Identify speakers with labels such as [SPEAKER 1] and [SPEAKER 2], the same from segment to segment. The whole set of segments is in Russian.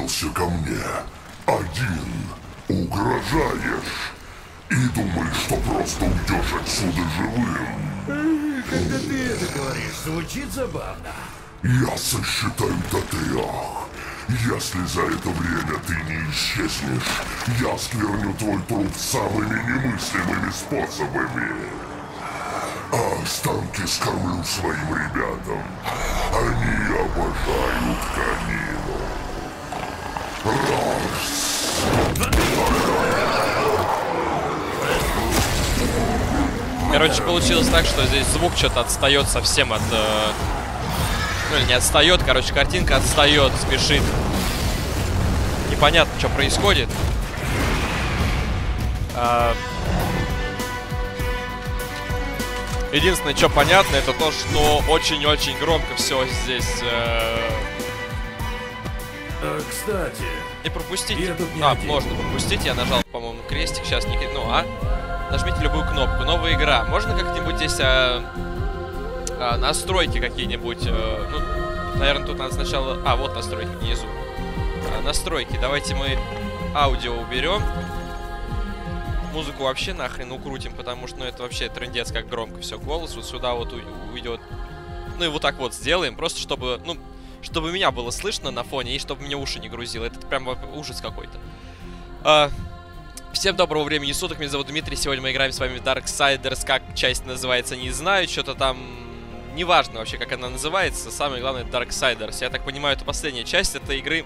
[SPEAKER 1] явился ко мне один, угрожаешь и думаешь, что просто уйдешь отсюда живым.
[SPEAKER 2] Когда ты это говоришь, звучит забавно.
[SPEAKER 1] Я сосчитаю до 3. Если за это время ты не исчезнешь, я скверню твой труп самыми немыслимыми способами. А останки скормлю своим ребятам. Они обожают конину. Раз.
[SPEAKER 3] Короче, получилось так, что здесь звук что-то отстает совсем от... Ну, не отстает, короче, картинка отстает, спешит. Непонятно, что происходит. Единственное, что понятно, это то, что очень-очень громко все здесь.
[SPEAKER 2] Кстати...
[SPEAKER 3] И пропустить.
[SPEAKER 2] Я
[SPEAKER 3] можно пропустить. Я нажал, по-моему, крестик. Сейчас не... нажмите любую кнопку. Новая игра. Можно как-нибудь здесь настройки какие-нибудь? Ну, наверное, тут надо сначала... вот настройки внизу. Настройки. Давайте мы аудио уберем. Музыку вообще нахрен укрутим, потому что, ну, это вообще трындец, как громко все. Голос вот сюда вот уйдет. Ну, и вот так вот сделаем. Просто чтобы, ну, чтобы меня было слышно на фоне и чтобы мне уши не грузило. Это прям ужас какой-то. Всем доброго времени суток, меня зовут Дмитрий, сегодня мы играем с вами в Darksiders, как часть называется, не знаю, что-то там, неважно вообще, как она называется, самое главное, Darksiders. Я так понимаю, это последняя часть этой игры.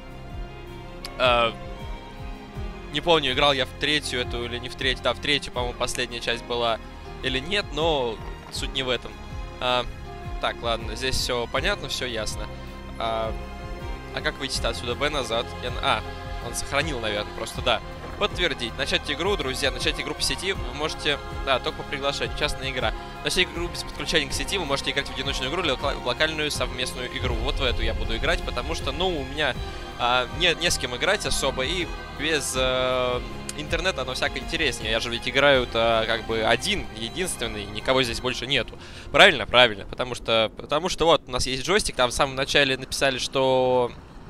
[SPEAKER 3] Не помню, играл я в третью эту или не в третью, да, в третью, по-моему, последняя часть была или нет, но суть не в этом. Так, ладно, здесь все понятно, все ясно. А как выйти отсюда? Б назад. Он сохранил, наверное, просто, да. Подтвердить. Начать игру, друзья. Начать игру по сети вы можете... Да, только по приглашению. Частная игра. Начать игру без подключения к сети вы можете играть в одиночную игру или в локальную совместную игру. Вот в эту я буду играть, потому что, ну, у меня не с кем играть особо. И без интернета оно всяко интереснее. Я же ведь играю-то как бы один, единственный. Никого здесь больше нету. Правильно? Правильно. Потому что вот у нас есть джойстик. Там в самом начале написали, что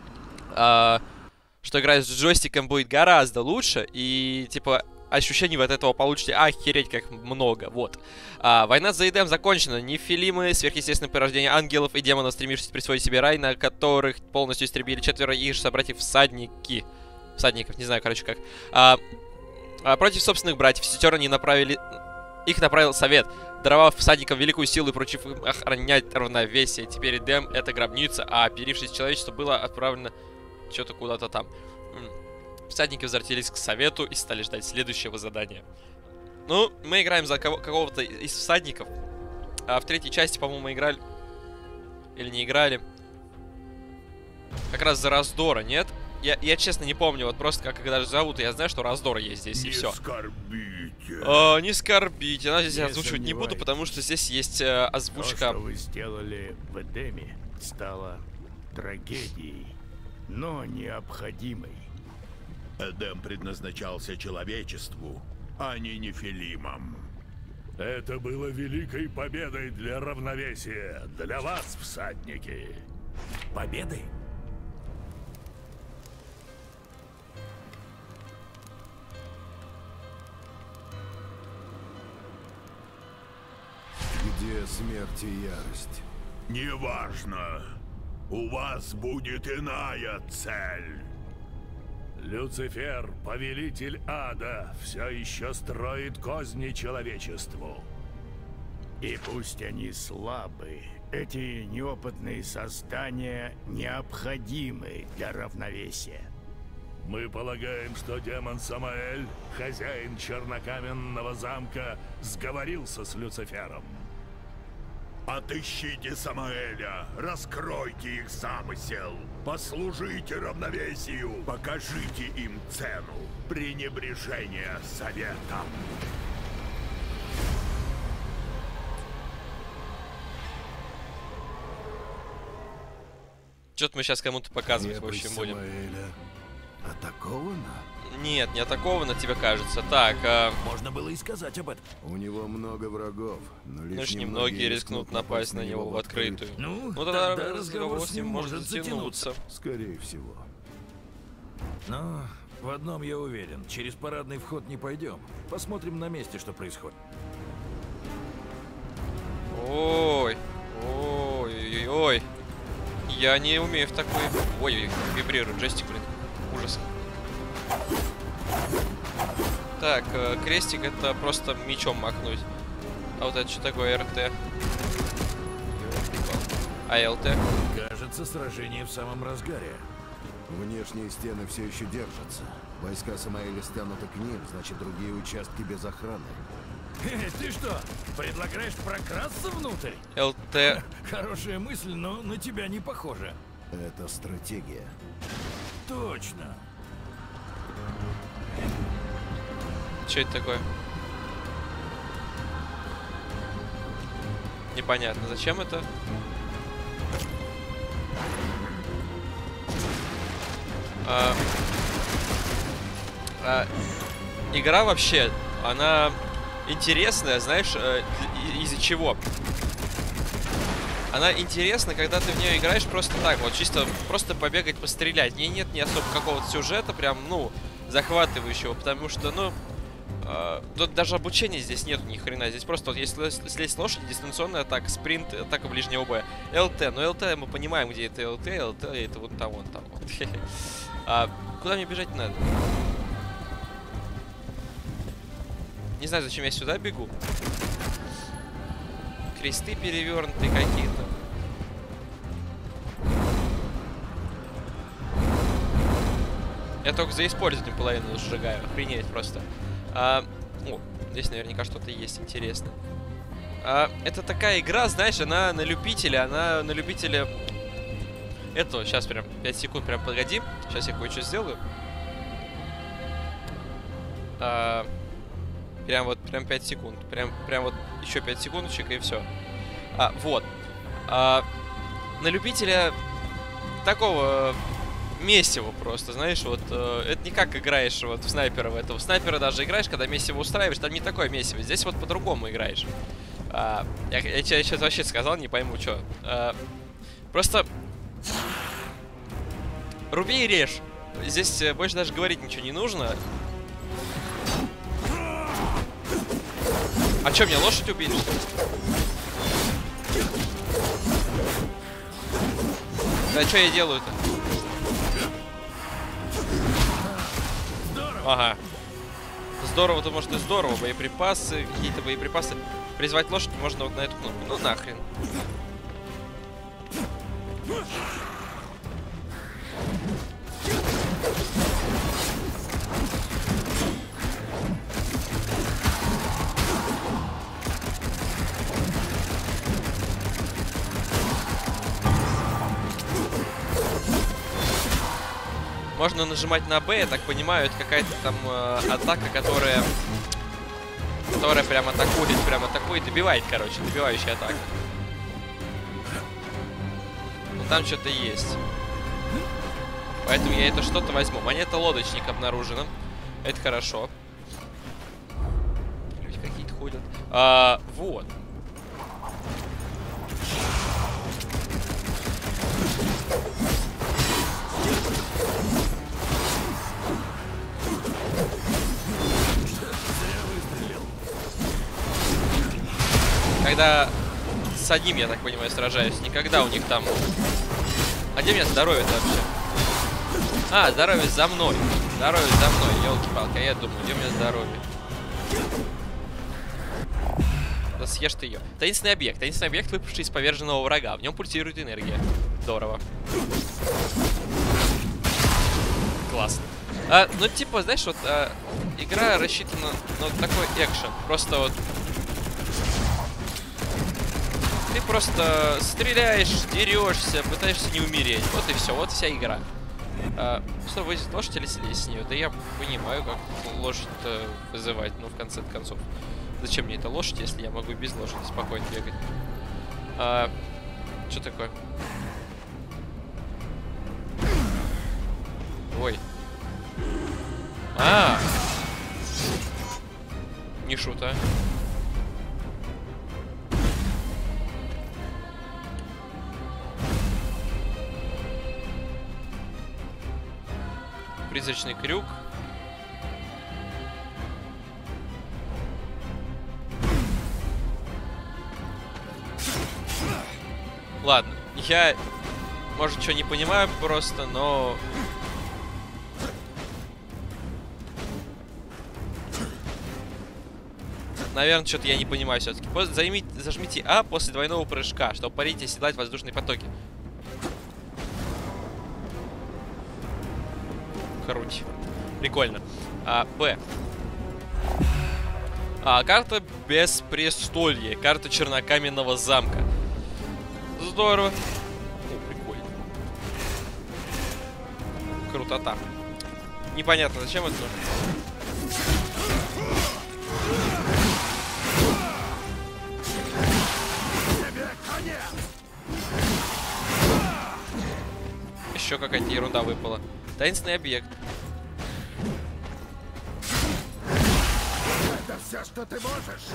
[SPEAKER 3] играть с джойстиком будет гораздо лучше, и, типа, ощущений вы от этого получите охереть как много, вот. Война за Эдем закончена. Нефилимы, сверхъестественное порождение ангелов и демонов, стремившись присвоить себе рай, на которых полностью истребили 4 их же собратьев всадников, не знаю, короче, как. Против собственных братьев сестер они их направил совет, даровав всадникам великую силу и поручив им охранять равновесие. Теперь Эдем — это гробница, а оперившись человечество было отправлено что-то куда-то там. Всадники возвратились к совету и стали ждать следующего задания. Ну, мы играем за какого-то из всадников. А в третьей части, по-моему, мы играли... Или не играли. Как раз за Раздора, нет? Я честно не помню, вот просто как их даже зовут. Я знаю, что Раздор есть здесь, и все. Не скорбите. Она здесь озвучивать не буду, потому что здесь есть озвучка.
[SPEAKER 2] То, что вы сделали в Эдеме, стало трагедией, но необходимой.
[SPEAKER 4] Эдем предназначался человечеству, а не нефилимам.
[SPEAKER 5] Это было великой победой для равновесия, для вас, всадники.
[SPEAKER 2] Победой?
[SPEAKER 6] Где смерть и ярость?
[SPEAKER 4] Неважно. У вас будет иная цель.
[SPEAKER 5] Люцифер, повелитель ада, все еще строит козни человечеству.
[SPEAKER 2] И пусть они слабы, эти неопытные создания необходимы для равновесия.
[SPEAKER 5] Мы полагаем, что демон Самаэль, хозяин чернокаменного замка, сговорился с Люцифером.
[SPEAKER 4] Отыщите Самаэля, раскройте их замысел, послужите равновесию, покажите им цену пренебрежения советом.
[SPEAKER 3] Что-то мы сейчас кому-то показывать, в общем, будем.
[SPEAKER 6] Самаэля атакована?
[SPEAKER 3] Нет, не атаковано, тебе кажется. Так,
[SPEAKER 2] Можно было и сказать об этом.
[SPEAKER 6] У него много врагов, но
[SPEAKER 3] лишь немногие рискнут напасть на него в открытую.
[SPEAKER 2] Ну,
[SPEAKER 3] тогда
[SPEAKER 2] тогда
[SPEAKER 3] разговор с ним может затянуться.
[SPEAKER 6] Скорее всего.
[SPEAKER 7] Но в одном я уверен. Через парадный вход не пойдем. Посмотрим на месте, что происходит.
[SPEAKER 3] Ой. Ой. Я не умею в такой... Ой, вибрирует джойстик, блин. Ужас. Так, крестик это просто мечом макнуть. А вот это что такое РТ? А ЛТ?
[SPEAKER 7] Кажется, сражение в самом разгаре.
[SPEAKER 6] Внешние стены все еще держатся. Войска Самаэля стянуты к ним, значит, другие участки без охраны.
[SPEAKER 7] Ты что, предлагаешь прокрасться внутрь?
[SPEAKER 3] ЛТ.
[SPEAKER 7] Хорошая мысль, но на тебя не похоже.
[SPEAKER 6] Это стратегия.
[SPEAKER 7] Точно.
[SPEAKER 3] Что это такое? Непонятно, зачем это? Игра вообще, она интересная, знаешь, из-за чего? Она интересна, когда ты в нее играешь просто так, вот чисто просто побегать, пострелять. В ней нет ни особо какого-то сюжета, прям, ну, захватывающего, потому что, ну, тут даже обучения здесь нету ни хрена. Здесь просто вот если слезть с лошади, дистанционная атака, спринт, атака ближнего боя. ЛТ, но ЛТ мы понимаем, где это ЛТ это вот там, вон там. Вот. Куда мне бежать надо? Не знаю, зачем я сюда бегу. Кресты перевернутые какие-то. Я только за использованием половину сжигаю. Охренеть просто. О, здесь наверняка что-то есть интересное. Это такая игра, знаешь, она на любителя. Она на любителя... Это, сейчас прям 5 секунд, прям погоди. Сейчас я кое-что сделаю. Прям 5 секунд. Прям вот еще 5 секундочек и все. Вот. На любителя такого месива просто, знаешь, вот это не как играешь вот в снайпера в этого. В снайпера даже играешь, когда месиво устраиваешь, там не такое месиво. Здесь вот по-другому играешь. Я тебе сейчас вообще сказал, не пойму, что. Просто руби и режь. Здесь больше даже говорить ничего не нужно. А что, мне лошадь убить, что ли? Да что я делаю-то? Ага. Здорово-то, может, и здорово. Боеприпасы, какие-то боеприпасы. Призвать лошадь можно вот на эту кнопку. Ну нахрен. Можно нажимать на Б, я так понимаю, это какая-то там атака, которая прям атакует, добивает, короче, добивающая атака. Ну там что-то есть. Поэтому я это что-то возьму. Монета лодочник обнаружена. Это хорошо. Люди какие-то ходят. Вот. Когда с одним, я так понимаю, сражаюсь, никогда у них там... А где у меня здоровье-то вообще? Здоровье за мной. Здоровье за мной, елки-палки. А я думаю, где у меня здоровье? Да съешь ты ее. Таинственный объект. Таинственный объект, выпавший из поверженного врага. В нем пульсирует энергия. Здорово. Классно. Ну, типа, знаешь, вот игра рассчитана на вот такой экшен. Просто вот... Ты просто стреляешь, дерешься, пытаешься не умереть. Вот и все, вот вся игра. Что, вызовет лошадь или слезть с нее? Да я понимаю, как лошадь вызывать, ну, в конце концов. Зачем мне эта лошадь, если я могу без лошади спокойно бегать? Что такое? Ой. Не шута. призрачный крюк. Ладно, я, может, что не понимаю просто, но... Наверное, что-то я не понимаю все-таки. Зажмите А после двойного прыжка, чтобы парить и оседлать воздушные потоки. Круть. Прикольно. Б. Карта Беспрестолье. Карта Чернокаменного замка. Здорово. О, прикольно. Крутота. Непонятно, зачем это нужно. Еще какая-то ерунда выпала. Таинственный объект.
[SPEAKER 4] Это все, что ты можешь?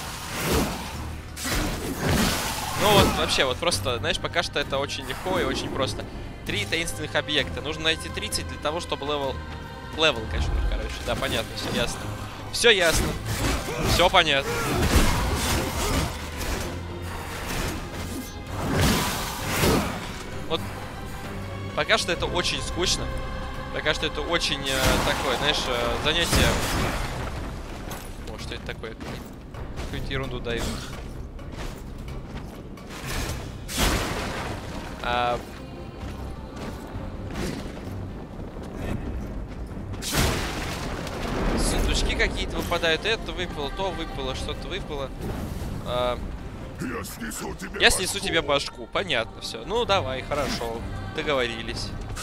[SPEAKER 3] Ну вот, вообще, вот просто, знаешь, пока что это очень легко и очень просто. 3 таинственных объекта. Нужно найти 30 для того, чтобы левел качнуть, короче. Да, понятно, все ясно. Все ясно. Все понятно. Вот, пока что это очень скучно. Пока что это очень такое, знаешь, занятие... О, что это такое? Какую-то ерунду дают. Сундучки какие-то выпадают. Это выпало, то выпало, что-то выпало. Я снесу тебе башку. Понятно все. Ну, давай, хорошо. Договорились.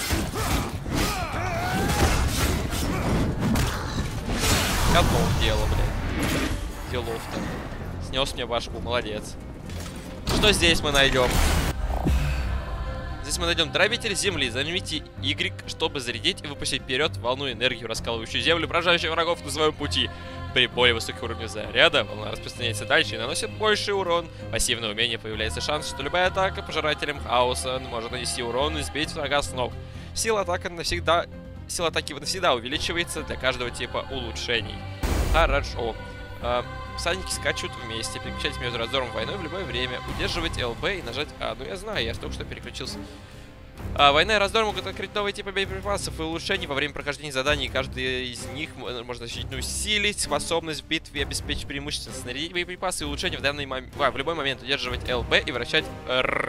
[SPEAKER 3] Готов дело, блядь. Делов-то. Снес мне башку, молодец. Что здесь мы найдем? Здесь мы найдем дробитель земли. Займите Y, чтобы зарядить и выпустить вперед волну энергию, раскалывающую землю, поражающую врагов на своем пути. При более высоких уровнях заряда волна распространяется дальше и наносит больший урон. Пассивное умение появляется шанс, что любая атака пожирателем хаоса может нанести урон и сбить врага с ног. Сила атаки навсегда увеличивается для каждого типа улучшений. Хорошо. Всадники скачут вместе. Переключайтесь между раздором и войной в любое время. Удерживать ЛБ и нажать А. Ну я знаю, я только что переключился. Война и раздор могут открыть новые типы боеприпасов и улучшений во время прохождения заданий. Каждый из них можно значительно усилить способность в битве и обеспечить преимущественно снарядить боеприпасы и улучшения в любой момент. Удерживать ЛБ и вращать Р.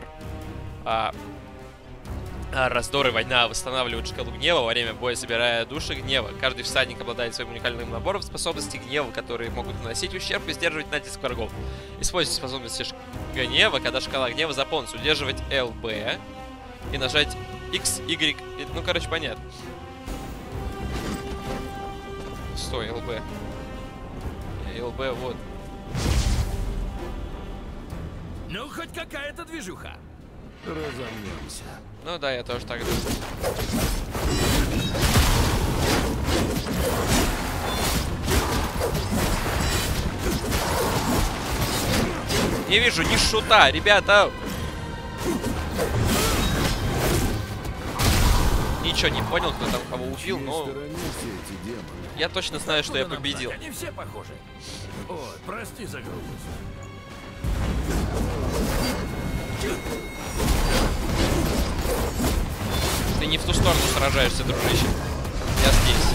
[SPEAKER 3] Раздор и война восстанавливают шкалу гнева во время боя, собирая души гнева. Каждый всадник обладает своим уникальным набором способностей гнева, которые могут наносить ущерб и сдерживать натиск врагов. Используйте способности гнева, когда шкала гнева заполнится. Удерживать ЛБ и нажать X, Y. Ну, короче, понятно. Стой, ЛБ. ЛБ, вот.
[SPEAKER 7] Ну, хоть какая-то движуха.
[SPEAKER 6] Разомнемся.
[SPEAKER 3] Ну да, я тоже так думаю. Не вижу ни шута, ребята. Ничего не понял, кто там кого убил, но я точно знаю, что я победил.
[SPEAKER 7] Они все похожи. Ой, прости за грубость.
[SPEAKER 3] Ты не в ту сторону сражаешься, дружище. Я здесь.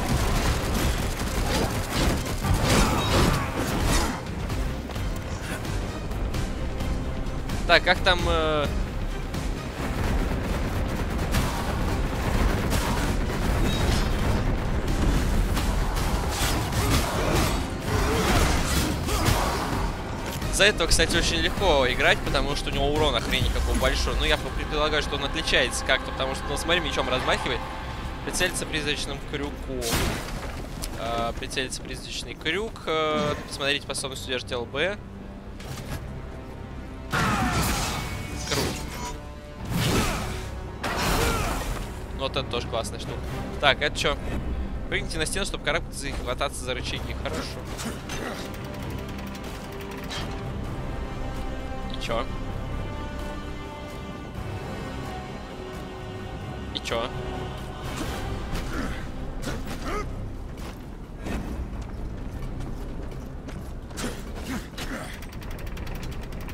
[SPEAKER 3] Так, как там... За этого, кстати, очень легко играть, потому что у него урон охренеть какой большой. Ну, я предполагаю, что он отличается как-то, потому что, ну, смотри, мечом размахивает. Прицелиться призрачным крюком. Прицелиться призрачный крюк. Посмотрите способность удержать ЛБ. Круто. Ну, вот это тоже классная штука. Так, это что? Прыгните на стену, чтобы карабкаться и хвататься за рычаги. Хорошо. Чё? И чё?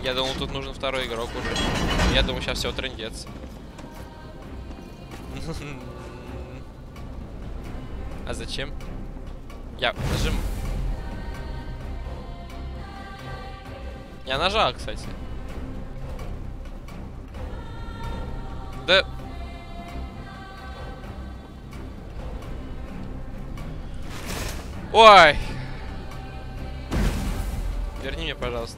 [SPEAKER 3] Я думал, тут нужен второй игрок уже. Я думаю, сейчас все трындец. А зачем? Я нажим. Я нажал, кстати. Да. Ой. Верни мне, пожалуйста.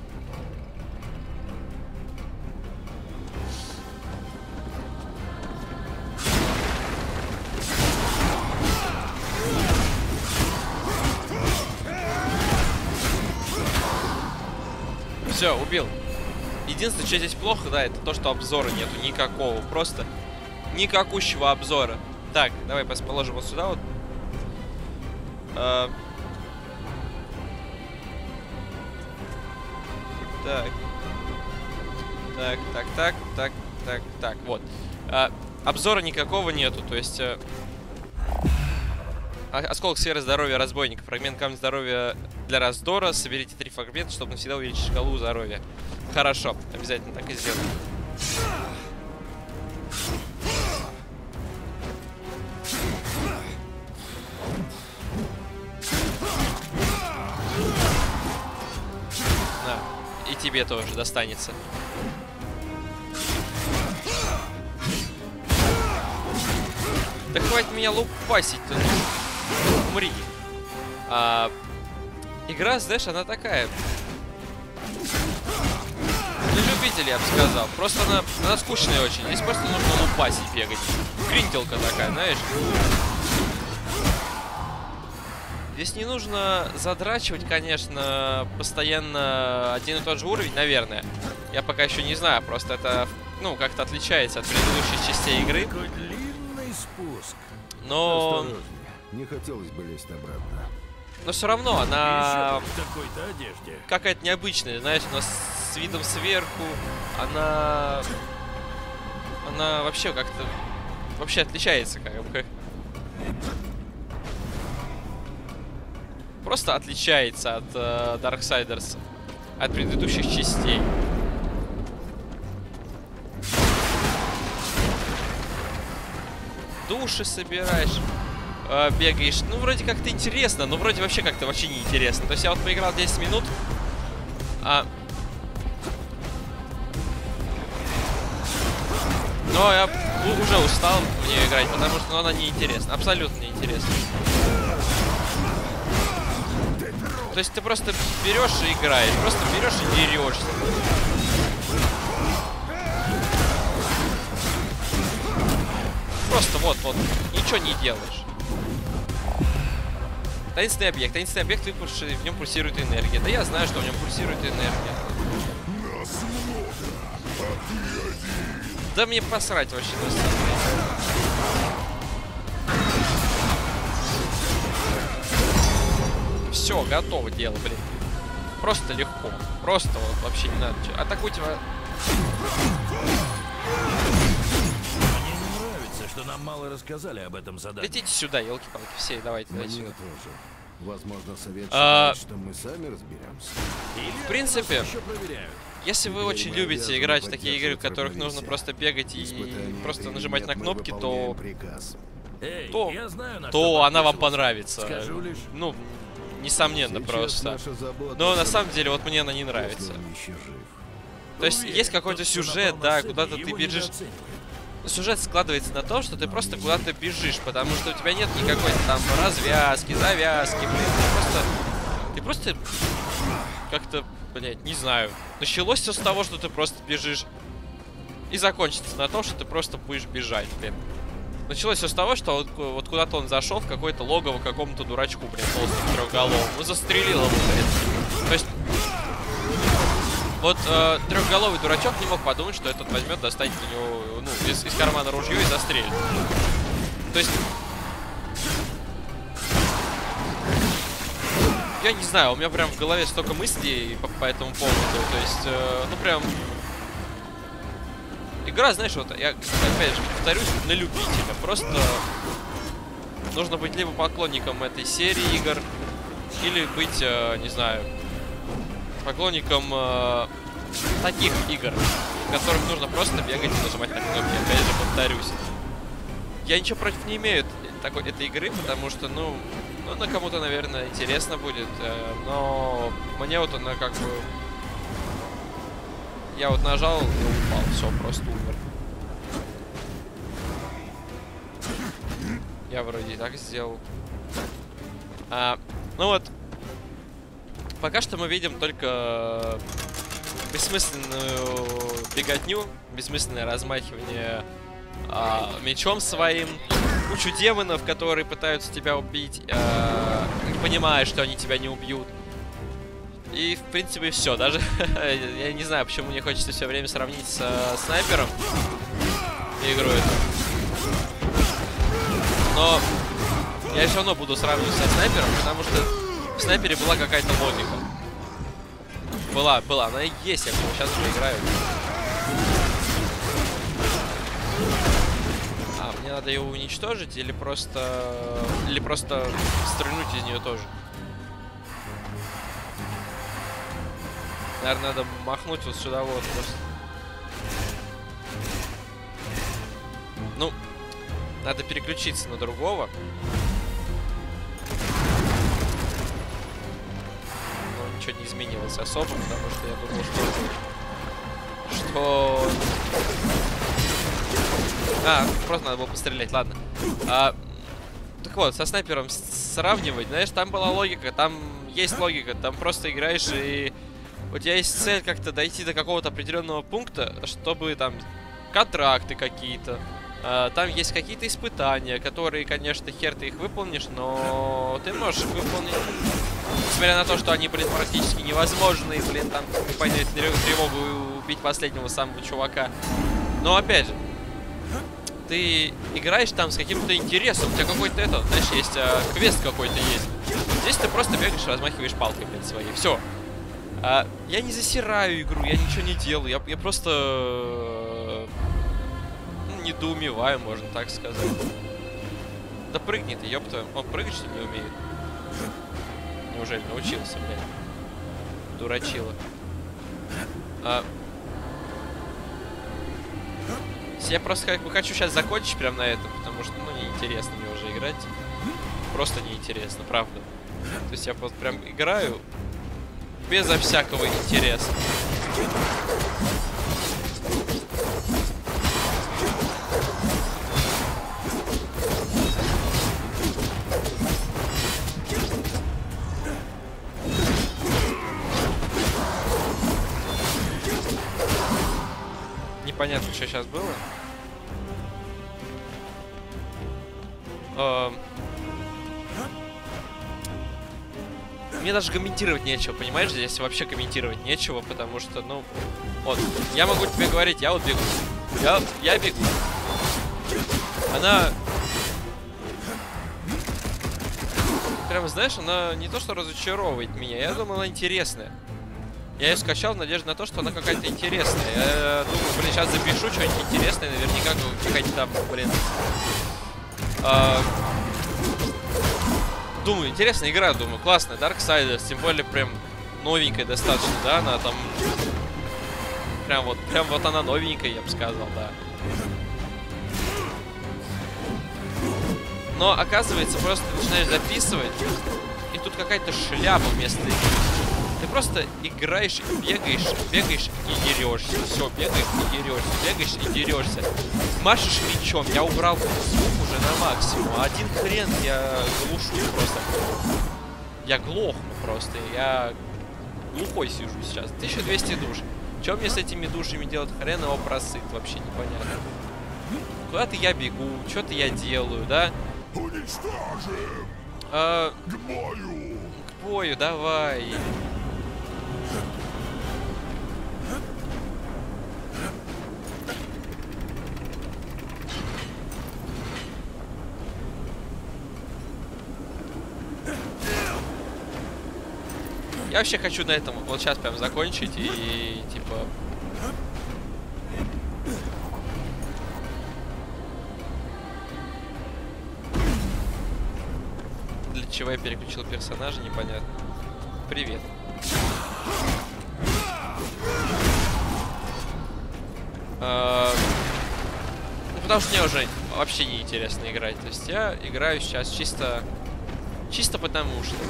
[SPEAKER 3] Все, убил. Единственное, что здесь плохо, да, это то, что обзора нету никакого. Просто никакущего обзора. Так, давай положим вот сюда вот. Так, вот. Обзора никакого нету, то есть... Осколок сферы здоровья разбойника. Фрагмент камня здоровья для раздора. Соберите 3 фрагмента, чтобы навсегда увеличить шкалу здоровья. Хорошо, обязательно так и сделаем. На, и тебе тоже достанется. Да хватит меня лупасить-то. Умри. Игра, знаешь, она такая. Для любителей, я бы сказал. Просто она скучная очень. Здесь просто нужно лупасить, бегать. Гринтелка такая, знаешь. Здесь не нужно задрачивать, конечно, постоянно один и тот же уровень, наверное. Я пока еще не знаю, просто это, ну, как-то отличается от предыдущих частей игры.
[SPEAKER 7] Такой длинный спуск.
[SPEAKER 3] Но...
[SPEAKER 6] Осторожнее. Не хотелось бы лезть обратно.
[SPEAKER 3] Но все равно она
[SPEAKER 7] В такой-то одежде.
[SPEAKER 3] какая-то необычная, знаешь, у нас с видом сверху, она вообще как-то вообще отличается, как бы. Просто отличается от Darksiders, от предыдущих частей. Души собираешь. Бегаешь. Ну, вроде как-то интересно, но вроде вообще как-то вообще не интересно. То есть я вот поиграл 10 минут. Но я уже устал в нее играть, потому что она неинтересна. Абсолютно неинтересна. То есть ты просто берешь и играешь. Просто берешь и дерешься. Просто вот, ничего не делаешь. Таинственный объект. Таинственный объект, в нем пульсирует энергия. Да я знаю, что в нем пульсирует энергия. Да мне посрать вообще на самом. Все, готово дело, блин. Просто легко. Просто вот вообще не надо. Атакуйте.
[SPEAKER 7] Что нам мало рассказали об этом задании.
[SPEAKER 3] Летите сюда, елки-палки, все, давайте.
[SPEAKER 6] Мне
[SPEAKER 3] сюда.
[SPEAKER 6] тоже. Возможно, совет считает, что мы сами разберемся.
[SPEAKER 3] В принципе,
[SPEAKER 7] Еще проверяют.
[SPEAKER 3] если вы очень любите играть в такие игры, в которых нужно просто бегать и просто нажимать на кнопки, то
[SPEAKER 7] Эй,
[SPEAKER 3] то,
[SPEAKER 7] я знаю, на
[SPEAKER 3] то
[SPEAKER 7] что
[SPEAKER 3] она вам
[SPEAKER 7] подписываться.
[SPEAKER 3] понравится.
[SPEAKER 7] Скажу лишь.
[SPEAKER 3] Ну, несомненно, просто. Но на самом деле, вот мне она не нравится. То есть
[SPEAKER 7] Уверен,
[SPEAKER 3] есть какой-то
[SPEAKER 7] тот, кто
[SPEAKER 3] сюжет,
[SPEAKER 7] напал
[SPEAKER 3] да,
[SPEAKER 7] на Сэдди,
[SPEAKER 3] куда-то ты
[SPEAKER 7] его
[SPEAKER 3] бежишь.
[SPEAKER 7] недооценивают.
[SPEAKER 3] Сюжет складывается на том, что ты просто куда-то бежишь, потому что у тебя нет никакой там развязки, завязки, блин. Ты просто как-то, блядь, не знаю. Началось все с того, что ты просто бежишь. И закончится на том, что ты просто будешь бежать, блин. Началось все с того, что вот куда-то он зашел в какое-то логово какому-то дурачку, блин, толстому трехголовому. Ну, застрелил его, блин. То есть... Вот трехголовый дурачок не мог подумать, что этот возьмет, достанет у него, ну, из кармана ружье и застрелит. То есть... Я не знаю, у меня прям в голове столько мыслей по этому поводу. То есть, ну прям... Игра, знаешь, вот я, опять же, повторюсь, на любителя. Просто нужно быть либо поклонником этой серии игр, или быть, не знаю, поклонником таких игр, в которых нужно просто бегать и нажимать на кнопки. Опять же, повторюсь. Я ничего против не имею этой игры, потому что, ну она кому-то, наверное, интересно будет, но мне вот она как бы... Я вот нажал и упал, все, просто умер. Я вроде и так сделал. Ну вот, пока что мы видим только бессмысленную беготню, бессмысленное размахивание мечом своим, кучу демонов, которые пытаются тебя убить, не понимая, что они тебя не убьют. И, в принципе, все. Даже я не знаю, почему мне хочется все время сравнить с снайпером игру эту. Но я все равно буду сравнивать со снайпером, потому что в снайпере была какая-то логика. Была, она и есть, я в него сейчас уже играю. Мне надо ее уничтожить или просто стрельнуть из нее тоже? Наверное, надо махнуть вот сюда вот просто. Ну, надо переключиться на другого. Но ничего не изменилось особо, потому что я думал, что... просто надо было пострелять, ладно. Так вот, со снайпером сравнивать, знаешь, там была логика, там есть логика, там просто играешь и... У тебя есть цель как-то дойти до какого-то определенного пункта, чтобы там контракты какие-то. Там есть какие-то испытания, которые, конечно, хер ты их выполнишь, но ты можешь их выполнить. Несмотря на то, что они, блин, практически невозможны, блин, там поднять тревогу и убить последнего самого чувака. Но опять же, ты играешь там с каким-то интересом, у тебя какой-то знаешь, есть квест какой-то есть. Здесь ты просто бегаешь, размахиваешь палкой, блин, своей. Все. Я не засираю игру, я ничего не делаю, я просто недоумеваю, можно так сказать. Да прыгни ты, ёпта. Он прыгать что ли не умеет? Неужели научился, блядь? Дурачило. Я просто как бы хочу сейчас закончить прям на этом, потому что, ну, неинтересно мне уже играть. Просто неинтересно, правда. То есть я просто прям играю безо всякого интереса. Непонятно, что сейчас было. Мне даже комментировать нечего, понимаешь? Здесь вообще комментировать нечего, потому что, ну... Вот, я могу тебе говорить, я вот бегу. Я бегу. Она... Прям, знаешь, она не то что разочаровывает меня, я думал, она интересная. Я ее скачал в надежде на то, что она какая-то интересная. Я думаю, блин, сейчас запишу что-нибудь интересное, наверняка какая-то там, блин... Думаю, интересная игра, думаю, классная, Darksiders, тем более прям новенькая достаточно, да, она там... Прям вот она новенькая, я бы сказал, да. Но, оказывается, просто начинаешь записывать, и тут какая-то шляпа вместо игры. Ты просто играешь, бегаешь и дерешься. Все, бегаешь и дерешься, бегаешь и дерешься. Машешь мечом, я убрал звук уже на максимум. Один хрен я глушу просто. Я глохну просто, я глухой сижу сейчас. 1200 душ. Что мне с этими душами делать? Хрен его просыт, вообще непонятно. Куда-то я бегу, что-то я делаю, да?
[SPEAKER 1] Уничтожим! К бою!
[SPEAKER 3] К бою, давай. Я вообще хочу на этом вот сейчас прям закончить и типа... Для чего я переключил персонажа, непонятно. Привет. потому что мне уже вообще не интересно играть. То есть я играю сейчас чисто потому что.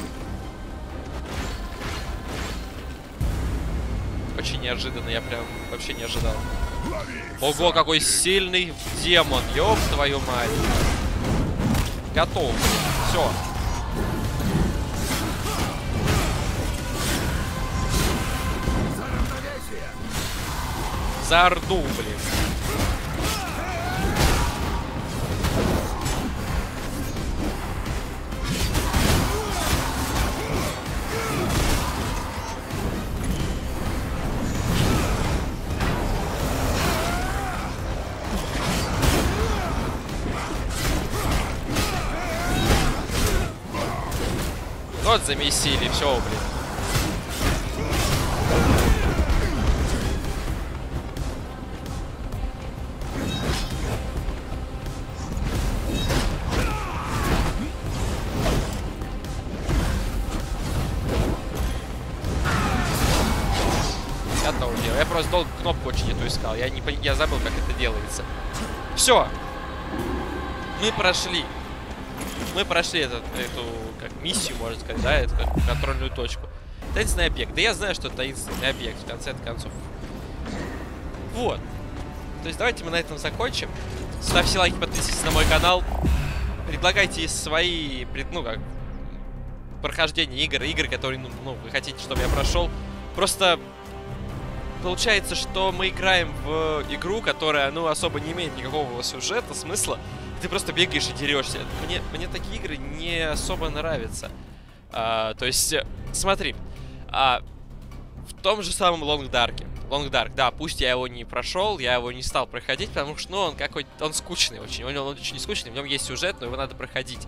[SPEAKER 3] Очень неожиданно, я прям вообще не ожидал. Ого, какой сильный демон, ёб твою мать. Готов. Все. За Орду, блин. Вот замесили, все, блин. Я-то убил. Я просто долго кнопку очень эту искал. Я забыл, как это делается. Все. Мы прошли. Мы прошли эту как миссию, можно сказать, да, эту как контрольную точку. Таинственный объект. Да я знаю, что это таинственный объект, в конце концов. Вот. То есть давайте мы на этом закончим. Ставьте лайки, подписывайтесь на мой канал. Предлагайте свои, прохождения игр, которые, вы хотите, чтобы я прошел. Просто получается, что мы играем в игру, которая, особо не имеет никакого сюжета, смысла. Ты просто бегаешь и дерешься. Мне такие игры не особо нравятся. То есть, смотри. В том же самом Long Dark, да, пусть я его не прошел, я его не стал проходить, потому что, он какой-то, он скучный очень. Он очень скучный, в нем есть сюжет, но его надо проходить.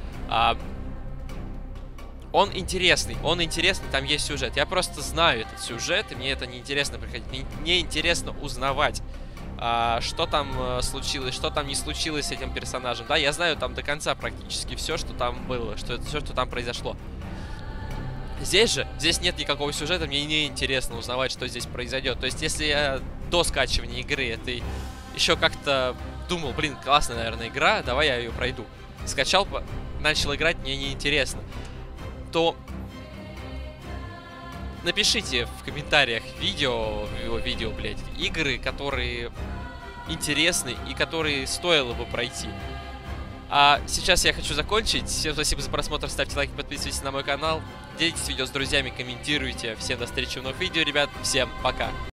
[SPEAKER 3] Он интересный, там есть сюжет. Я просто знаю этот сюжет, и мне это не интересно проходить. Мне интересно узнавать, что там случилось, что там не случилось с этим персонажем. Да, я знаю там до конца практически все, что там было, все, что там произошло. Здесь нет никакого сюжета, мне не интересно узнавать, что здесь произойдет. То есть, если я до скачивания игры это еще как-то думал, блин, классная, наверное, игра, давай я ее пройду. Скачал, начал играть, мне неинтересно. То напишите в комментариях игры, которые интересны и которые стоило бы пройти. А сейчас я хочу закончить. Всем спасибо за просмотр, ставьте лайки, подписывайтесь на мой канал, делитесь видео с друзьями, комментируйте. Всем до встречи в новых видео, ребят. Всем пока.